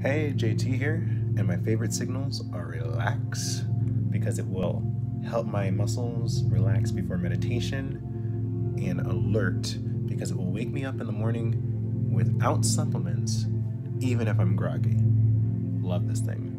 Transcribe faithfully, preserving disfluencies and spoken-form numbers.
Hey, J T here, and my favorite signals are relax because it will help my muscles relax before meditation, and alert because it will wake me up in the morning without supplements, even if I'm groggy. Love this thing.